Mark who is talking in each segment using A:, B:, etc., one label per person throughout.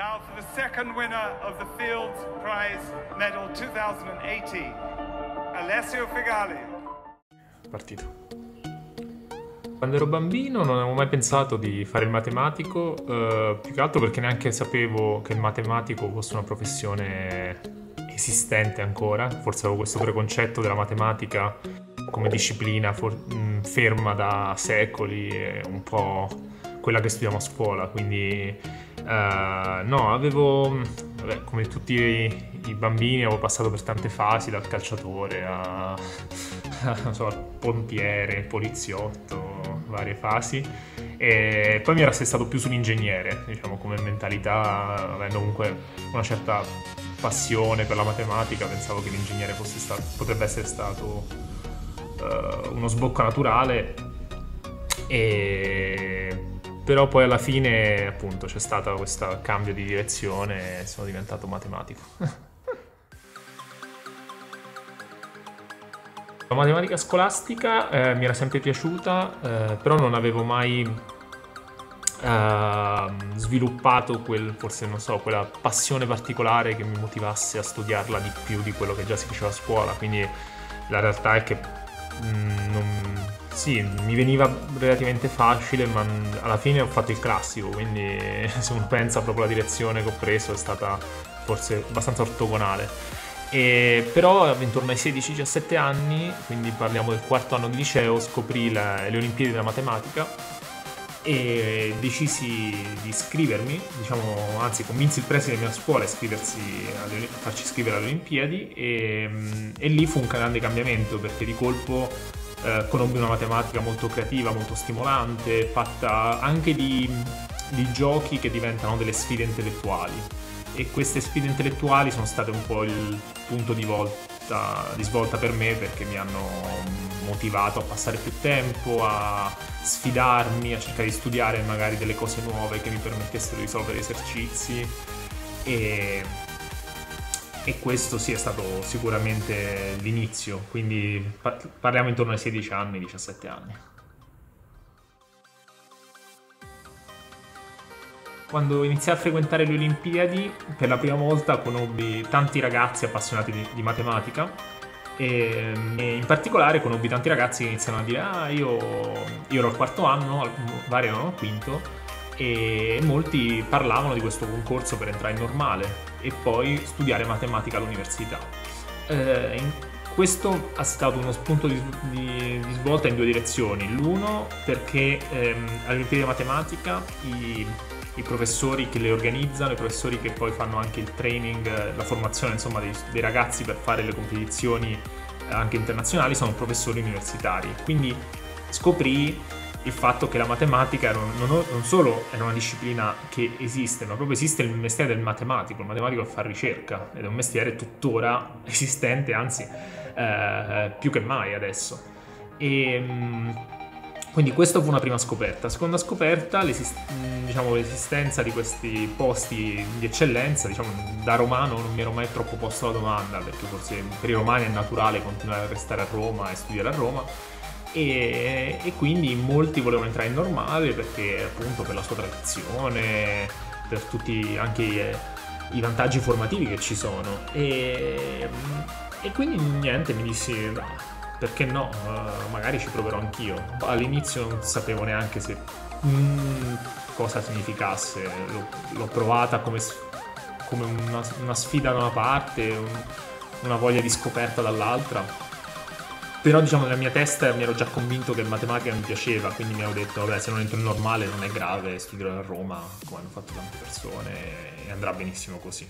A: Now for the second winner of the Fields Prize Medal 2018, Alessio Figali.
B: Partito. Quando ero bambino non avevo mai pensato di fare il matematico, più che altro perché neanche sapevo che il matematico fosse una professione esistente ancora. Forse avevo questo preconcetto della matematica come disciplina ferma da secoli, un po' quella che studiamo a scuola, quindi no, avevo, come tutti i bambini, avevo passato per tante fasi, dal calciatore non so, al pompiere, poliziotto, varie fasi, e poi mi era stato più sull'ingegnere, diciamo, come mentalità, avendo comunque una certa passione per la matematica, pensavo che l'ingegnere potrebbe essere stato uno sbocco naturale, però poi alla fine appunto c'è stato questo cambio di direzione e sono diventato matematico. La matematica scolastica mi era sempre piaciuta, però non avevo mai sviluppato forse non so, quella passione particolare che mi motivasse a studiarla di più di quello che già si faceva a scuola, quindi la realtà è che sì, mi veniva relativamente facile, ma alla fine ho fatto il classico, quindi se uno pensa proprio alla direzione che ho preso è stata forse abbastanza ortogonale. Però intorno ai 16-17 anni, quindi parliamo del quarto anno di liceo, scoprì le Olimpiadi della matematica e decisi di iscrivermi, diciamo, anzi convinsi il preside della mia scuola a farci iscrivere alle Olimpiadi, e lì fu un grande cambiamento, perché di colpo conobbi una matematica molto creativa, molto stimolante, fatta anche di giochi che diventano delle sfide intellettuali, e queste sfide intellettuali sono state un po' il punto di svolta per me, perché mi hanno motivato a passare più tempo, a sfidarmi, a cercare di studiare magari delle cose nuove che mi permettessero di risolvere esercizi, e questo sì è stato sicuramente l'inizio, quindi parliamo intorno ai 16 anni, 17 anni. Quando iniziai a frequentare le Olimpiadi, per la prima volta conobbi tanti ragazzi appassionati di matematica, e in particolare conobbi tanti ragazzi che iniziano a dire io ero al quarto anno, vari erano al quinto, e molti parlavano di questo concorso per entrare in normale e poi studiare matematica all'università. Questo ha stato uno spunto di svolta in due direzioni. L'uno perché all'Olimpiadi di matematica i professori che le organizzano, i professori che poi fanno anche il training, la formazione insomma dei ragazzi per fare le competizioni anche internazionali, sono professori universitari. Quindi scoprì il fatto che la matematica non solo è una disciplina che esiste, ma proprio esiste il mestiere del matematico. Il matematico fa ricerca ed è un mestiere tuttora esistente, anzi più che mai adesso. Quindi questa fu una prima scoperta. Seconda scoperta, l'esistenza di questi posti di eccellenza. Diciamo, da romano non mi ero mai troppo posto la domanda, perché forse per i romani è naturale continuare a restare a Roma e studiare a Roma, e quindi molti volevano entrare in normale perché appunto per la sua tradizione, per tutti anche i vantaggi formativi che ci sono, e quindi niente, mi dissi perché no, magari ci proverò anch'io. All'inizio non sapevo neanche cosa significasse, l'ho provata come una sfida da una parte, una voglia di scoperta dall'altra, però diciamo nella mia testa mi ero già convinto che matematica mi piaceva, quindi mi ero detto vabbè, se non entro in normale non è grave, studierò a Roma come hanno fatto tante persone e andrà benissimo così.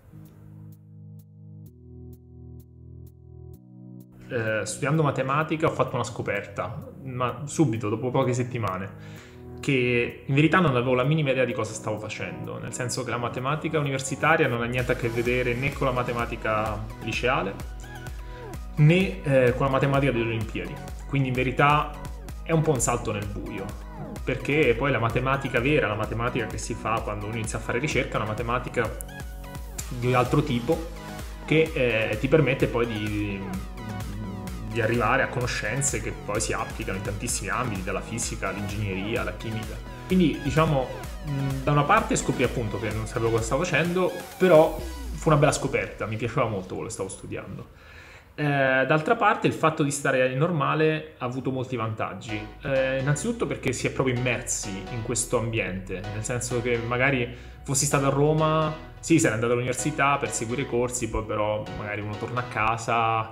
B: Studiando matematica ho fatto una scoperta, ma subito, dopo poche settimane, che in verità non avevo la minima idea di cosa stavo facendo, nel senso che la matematica universitaria non ha niente a che vedere né con la matematica liceale né con la matematica delle Olimpiadi, quindi in verità è un po' un salto nel buio, perché poi la matematica vera, la matematica che si fa quando uno inizia a fare ricerca, è una matematica di altro tipo che ti permette poi di arrivare a conoscenze che poi si applicano in tantissimi ambiti, dalla fisica all'ingegneria alla chimica. Quindi diciamo, da una parte scoprì appunto che non sapevo cosa stavo facendo, però fu una bella scoperta, mi piaceva molto quello che stavo studiando. D'altra parte il fatto di stare in normale ha avuto molti vantaggi. Innanzitutto perché si è proprio immersi in questo ambiente, nel senso che magari fossi stato a Roma, sì, sarei andato all'università per seguire i corsi, poi però magari uno torna a casa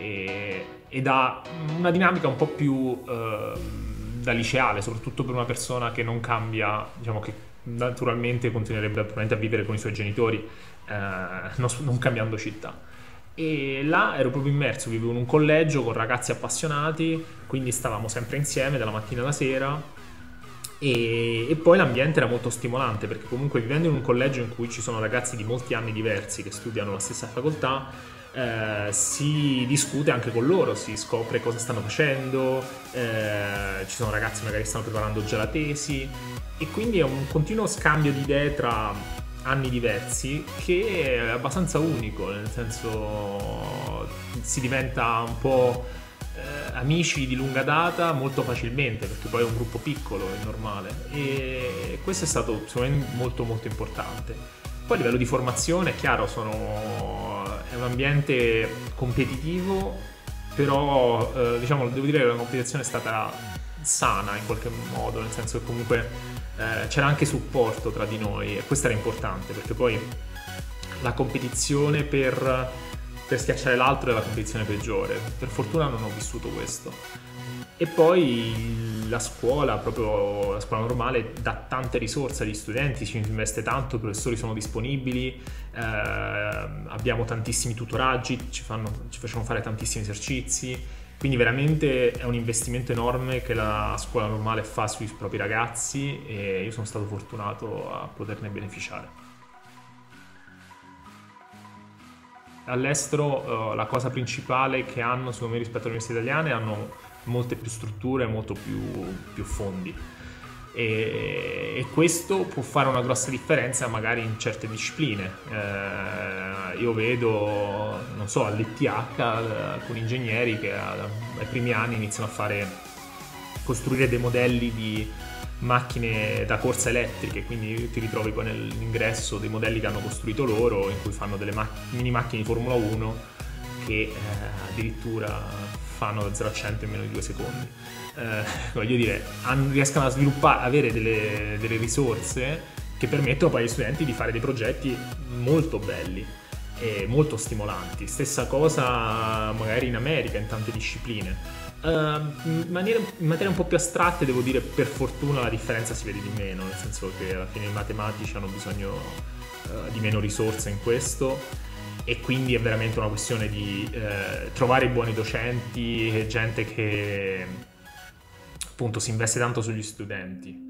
B: ed ha una dinamica un po' più da liceale, soprattutto per una persona che non cambia, diciamo che naturalmente continuerebbe probabilmente a vivere con i suoi genitori, non cambiando città. E là ero proprio immerso, vivevo in un collegio con ragazzi appassionati, quindi stavamo sempre insieme dalla mattina alla sera e poi l'ambiente era molto stimolante perché comunque vivendo in un collegio in cui ci sono ragazzi di molti anni diversi che studiano la stessa facoltà, si discute anche con loro, si scopre cosa stanno facendo, ci sono ragazzi magari che stanno preparando già la tesi e quindi è un continuo scambio di idee tra anni diversi che è abbastanza unico, nel senso si diventa un po' amici di lunga data molto facilmente perché poi è un gruppo piccolo, è normale, e questo è stato secondo me molto molto importante. Poi a livello di formazione è chiaro, è un ambiente competitivo, però diciamo devo dire che la competizione è stata sana in qualche modo, nel senso che comunque c'era anche supporto tra di noi e questo era importante perché poi la competizione per schiacciare l'altro è la competizione peggiore. Per fortuna non ho vissuto questo. E poi la scuola, proprio la scuola normale, dà tante risorse agli studenti, ci investe tanto, i professori sono disponibili, abbiamo tantissimi tutoraggi, ci facciamo fare tantissimi esercizi. Quindi veramente è un investimento enorme che la scuola normale fa sui propri ragazzi e io sono stato fortunato a poterne beneficiare. All'estero la cosa principale che hanno secondo me rispetto alle università italiane, hanno molte più strutture, molto più fondi e questo può fare una grossa differenza magari in certe discipline. Io vedo, non so, all'ETH alcuni ingegneri che ai primi anni iniziano a costruire dei modelli di macchine da corsa elettriche, quindi ti ritrovi poi nell'ingresso dei modelli che hanno costruito loro, in cui fanno delle mini macchine di Formula 1 che addirittura fanno da 0 a 100 in meno di 2 secondi. Voglio dire, riescono a sviluppare, avere delle risorse che permettono poi agli studenti di fare dei progetti molto belli e molto stimolanti. Stessa cosa magari in America, in tante discipline. In materie un po' più astratte devo dire per fortuna la differenza si vede di meno, nel senso che alla fine i matematici hanno bisogno di meno risorse in questo e quindi è veramente una questione di trovare buoni docenti e gente che appunto si investe tanto sugli studenti.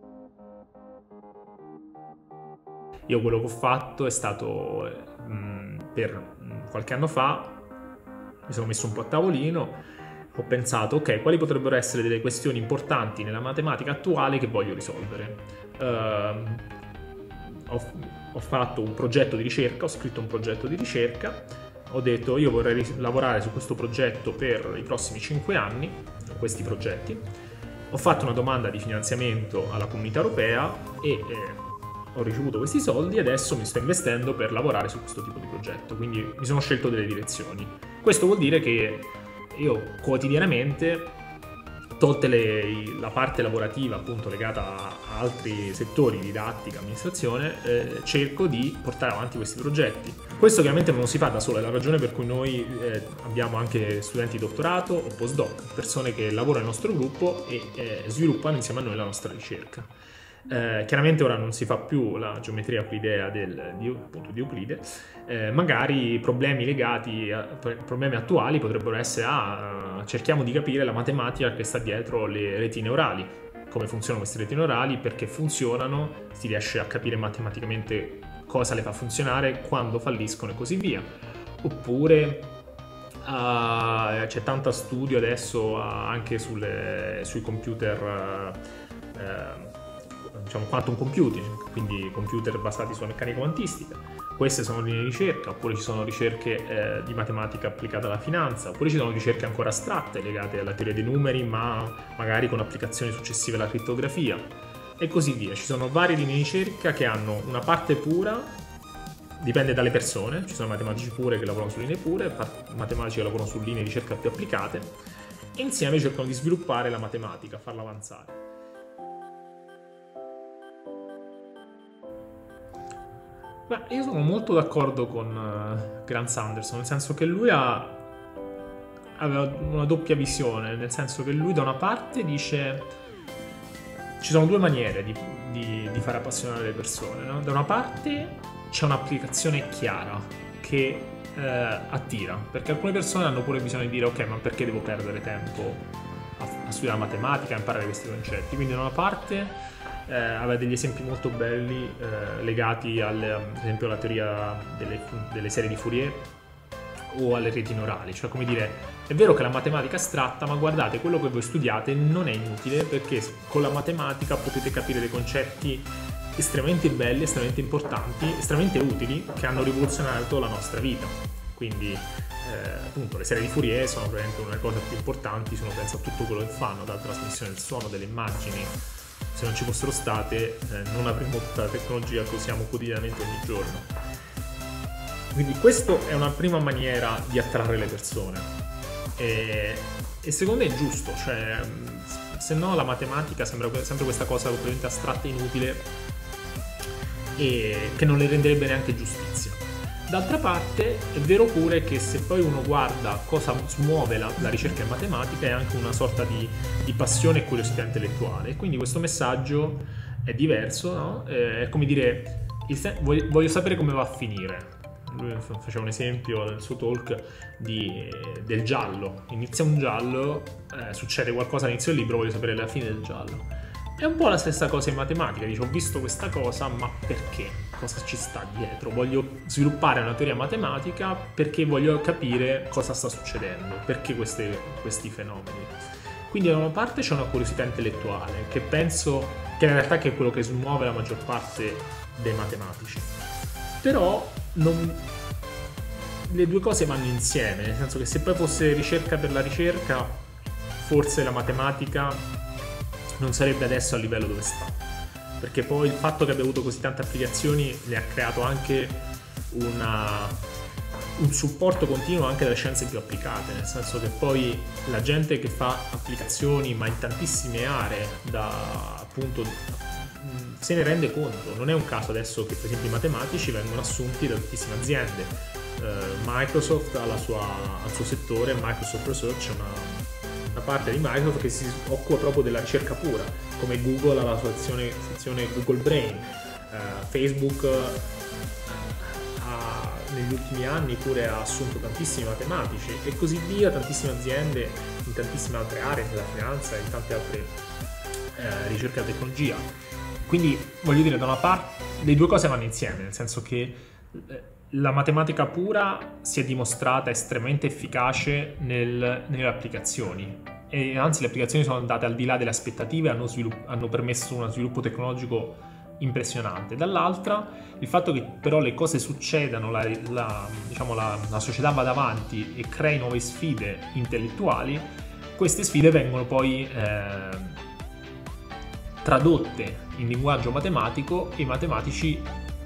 B: Io quello che ho fatto è stato per qualche anno fa mi sono messo un po' a tavolino, ho pensato ok, quali potrebbero essere delle questioni importanti nella matematica attuale che voglio risolvere. Ho fatto un progetto di ricerca, ho scritto un progetto di ricerca, ho detto io vorrei lavorare su questo progetto per i prossimi 5 anni, questi progetti. Ho fatto una domanda di finanziamento alla Comunità Europea e ho ricevuto questi soldi e adesso mi sto investendo per lavorare su questo tipo di progetto, quindi mi sono scelto delle direzioni. Questo vuol dire che io quotidianamente, tolte la parte lavorativa appunto legata a altri settori, didattica, amministrazione, cerco di portare avanti questi progetti. Questo ovviamente non si fa da solo, è la ragione per cui noi abbiamo anche studenti di dottorato o postdoc, persone che lavorano nel nostro gruppo e sviluppano insieme a noi la nostra ricerca. Chiaramente ora non si fa più la geometria euclidea di Euclide, magari problemi legati a problemi attuali potrebbero essere cerchiamo di capire la matematica che sta dietro le reti neurali, come funzionano queste reti neurali, perché funzionano, si riesce a capire matematicamente cosa le fa funzionare, quando falliscono e così via. Oppure c'è tanto studio adesso anche sui computer diciamo quantum computing, quindi computer basati sulla meccanica quantistica. Queste sono linee di ricerca, oppure ci sono ricerche di matematica applicata alla finanza, oppure ci sono ricerche ancora astratte legate alla teoria dei numeri, ma magari con applicazioni successive alla crittografia. e così via. Ci sono varie linee di ricerca che hanno una parte pura, dipende dalle persone, ci sono matematici pure che lavorano su linee pure, matematici che lavorano su linee di ricerca più applicate, e insieme cercano di sviluppare la matematica, farla avanzare. Beh, io sono molto d'accordo con Grant Sanderson, nel senso che lui aveva una doppia visione, nel senso che lui da una parte dice ci sono due maniere di far appassionare le persone, no? Da una parte c'è un'applicazione chiara che attira, perché alcune persone hanno pure bisogno di dire ok, ma perché devo perdere tempo a studiare matematica, a imparare questi concetti? Quindi da una parte aveva degli esempi molto belli legati ad esempio alla teoria delle serie di Fourier o alle reti neurali, cioè come dire, è vero che la matematica è astratta, ma guardate, quello che voi studiate non è inutile, perché con la matematica potete capire dei concetti estremamente belli, estremamente importanti, estremamente utili, che hanno rivoluzionato la nostra vita. Quindi appunto le serie di Fourier sono probabilmente una delle cose più importanti se uno pensa a tutto quello che fanno, dalla trasmissione del suono, delle immagini. Se non ci fossero state non avremmo tutta la tecnologia che usiamo quotidianamente ogni giorno. Quindi questa è una prima maniera di attrarre le persone e secondo me è giusto, cioè se no la matematica sembra sempre questa cosa completamente astratta e inutile e che non le renderebbe neanche giustizia. D'altra parte è vero pure che se poi uno guarda cosa smuove la ricerca in matematica è anche una sorta di passione e curiosità intellettuale, e quindi questo messaggio è diverso, no? È come dire voglio sapere come va a finire. Lui faceva un esempio nel suo talk del giallo. Inizia un giallo, succede qualcosa all'inizio del libro, voglio sapere la fine del giallo. È un po' la stessa cosa in matematica, dice ho visto questa cosa, ma perché? Cosa ci sta dietro? Voglio sviluppare una teoria matematica perché voglio capire cosa sta succedendo, perché questi fenomeni. Quindi da una parte c'è una curiosità intellettuale, che penso che in realtà è quello che smuove la maggior parte dei matematici. Però le due cose vanno insieme, nel senso che se poi fosse ricerca per la ricerca, forse la matematica non sarebbe adesso al livello dove sta, perché poi il fatto che abbia avuto così tante applicazioni ne ha creato anche un supporto continuo anche dalle scienze più applicate, nel senso che poi la gente che fa applicazioni ma in tantissime aree appunto se ne rende conto. Non è un caso adesso che per esempio i matematici vengono assunti da tantissime aziende. Microsoft ha al suo settore, Microsoft Research, una parte di Microsoft che si occupa proprio della ricerca pura, come Google ha la sua sezione Google Brain, Facebook negli ultimi anni pure ha assunto tantissimi matematici e così via, tantissime aziende in tantissime altre aree, nella finanza e in tante altre ricerche della tecnologia. Quindi voglio dire, da una parte le due cose vanno insieme, nel senso che la matematica pura si è dimostrata estremamente efficace nelle applicazioni, e anzi le applicazioni sono andate al di là delle aspettative e hanno permesso uno sviluppo tecnologico impressionante. Dall'altra il fatto che però le cose succedano, la società vada avanti e crei nuove sfide intellettuali, queste sfide vengono poi tradotte in linguaggio matematico e i matematici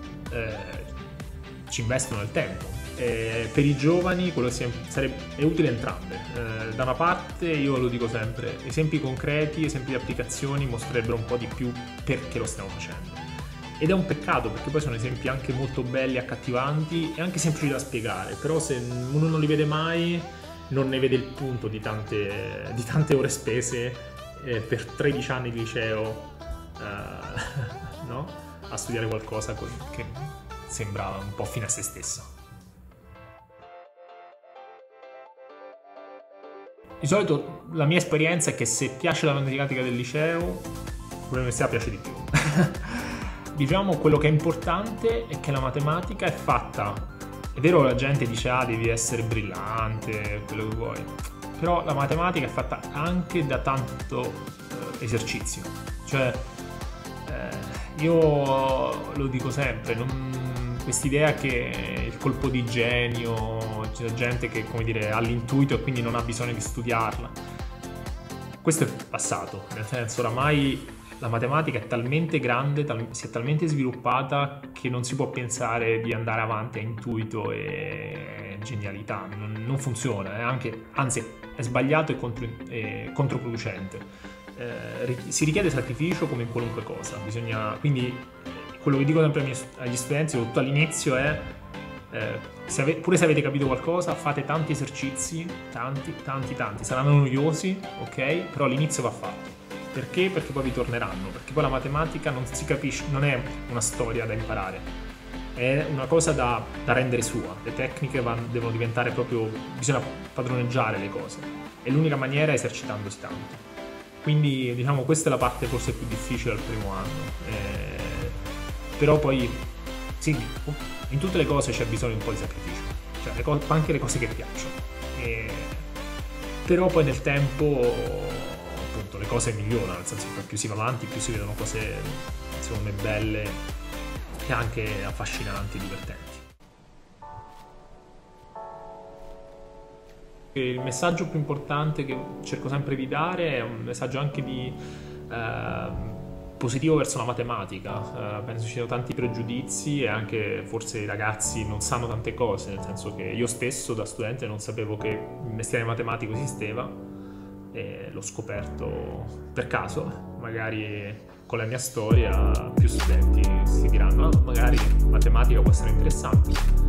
B: ci investono il tempo. Per i giovani quello è utile entrambe. Da una parte, io lo dico sempre, esempi concreti, esempi di applicazioni mostrerebbero un po' di più perché lo stiamo facendo. Ed è un peccato perché poi sono esempi anche molto belli, accattivanti e anche semplici da spiegare, però se uno non li vede mai non ne vede il punto di tante ore spese per 13 anni di liceo no? A studiare qualcosa che sembra un po' fine a se stessa. Di solito la mia esperienza è che se piace la matematica del liceo, l'università piace di più. Diciamo, quello che è importante è che la matematica è fatta. È vero, la gente dice devi essere brillante, quello che vuoi, però la matematica è fatta anche da tanto esercizio. Cioè io lo dico sempre, quest'idea che il colpo di genio, c'è gente che, come dire, ha l'intuito e quindi non ha bisogno di studiarla, questo è passato, nel senso oramai la matematica è talmente grande, si è talmente sviluppata che non si può pensare di andare avanti a intuito e genialità, non funziona, anzi è sbagliato e controproducente. Si richiede sacrificio come in qualunque cosa, quindi quello che dico sempre agli studenti, soprattutto all'inizio, è pure se avete capito qualcosa, fate tanti esercizi, tanti, saranno noiosi, ok? Però all'inizio va fatto. Perché? Perché poi vi torneranno, perché poi la matematica non si capisce, non è una storia da imparare, è una cosa da rendere sua. Le tecniche devono diventare proprio, bisogna padroneggiare le cose, e l'unica maniera è esercitandosi tanto. Quindi diciamo questa è la parte forse più difficile al primo anno, però poi sì, in tutte le cose c'è bisogno un po' di sacrificio, cioè anche le cose che piacciono, però poi nel tempo appunto le cose migliorano, nel senso che più si va avanti, più si vedono cose secondo me belle e anche affascinanti e divertenti. Il messaggio più importante che cerco sempre di dare è un messaggio anche di positivo verso la matematica. Penso ci siano tanti pregiudizi e anche forse i ragazzi non sanno tante cose, nel senso che io stesso da studente non sapevo che il mestiere matematico esisteva e l'ho scoperto per caso. Magari con la mia storia più studenti si diranno magari matematica può essere interessante.